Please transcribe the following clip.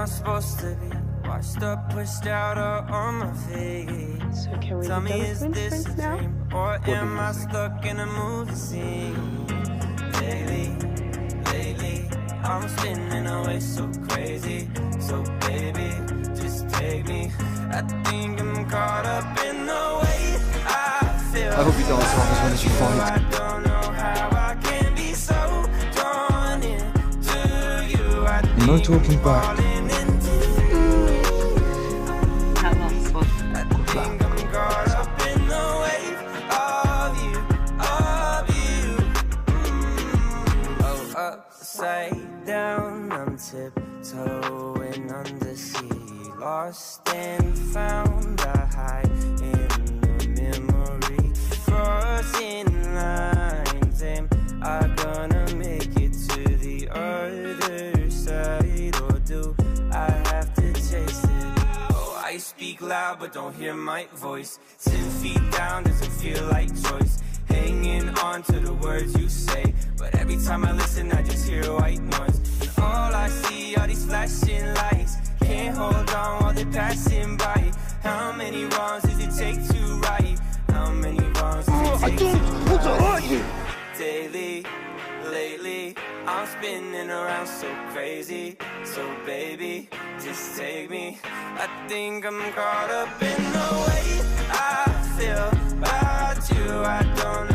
I supposed to be? Washed up, pushed out, or on my feet? So can we Tell me, become is twin this friends a now? dream, or am I stuck in a movie scene? Lately, I'm spinning away so crazy. So baby, just take me. I think I'm caught up in the way I feel. I hope you don't as long as when you fight. I don't know how I can be so drawn into you. No talking back. Upside down, I'm tiptoeing under sea. Lost and found, I hide in the memory. Crossing lines, am I gonna make it to the other side? Or do I have to chase it? Oh, I speak loud but don't hear my voice. 10 feet down doesn't feel like choice. Hanging on to the words you say, but every time I listen I just hear white noise. And all I see are these flashing lights. Can't hold on while they're passing by. How many wrongs does it take to right? How many wrongs does it take to right? Daily, lately, I'm spinning around so crazy. So baby, just take me. I think I'm caught up in the way I feel about you. I don't know